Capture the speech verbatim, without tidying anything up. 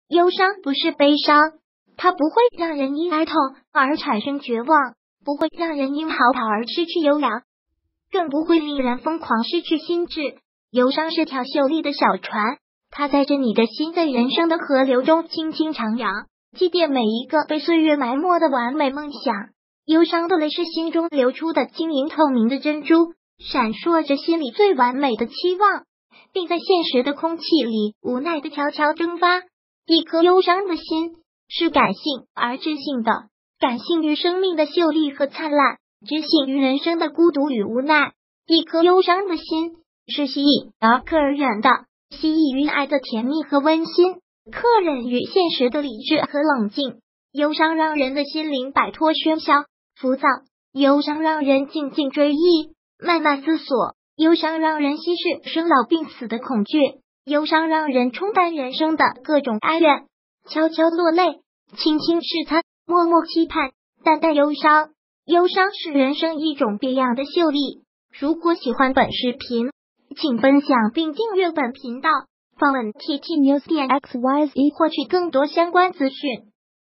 忧伤不是悲伤，它不会让人因哀痛而产生绝望，不会让人因嚎啕而失去优雅，更不会令人疯狂失去心智。忧伤是条秀丽的小船，它载着你的心在人生的河流中轻轻徜徉，祭奠每一个被岁月埋没的完美梦想。忧伤的泪是心中流出的晶莹透明的珍珠，闪烁着心里最完美的期望，并在现实的空气里无奈的悄悄蒸发。一颗忧伤的心是感性而知性的，感性于生命的秀丽和灿烂，知性于人生的孤独与无奈。一颗忧伤的心是蜥蜴而克而忍的，蜥蜴于爱的甜蜜和温馨，克忍于现实的理智和冷静。忧伤让人的心灵摆脱喧嚣浮躁，忧伤让人静静追忆，慢慢思索，忧伤让人稀释生老病死的恐惧，忧伤让人冲淡人生的各种哀怨，悄悄落泪，轻轻试探，默默期盼，淡淡忧伤。忧伤是人生一种别样的秀丽。如果喜欢本视频，请分享并订阅本频道，访问 T T News 点 X Y Z 获取更多相关资讯。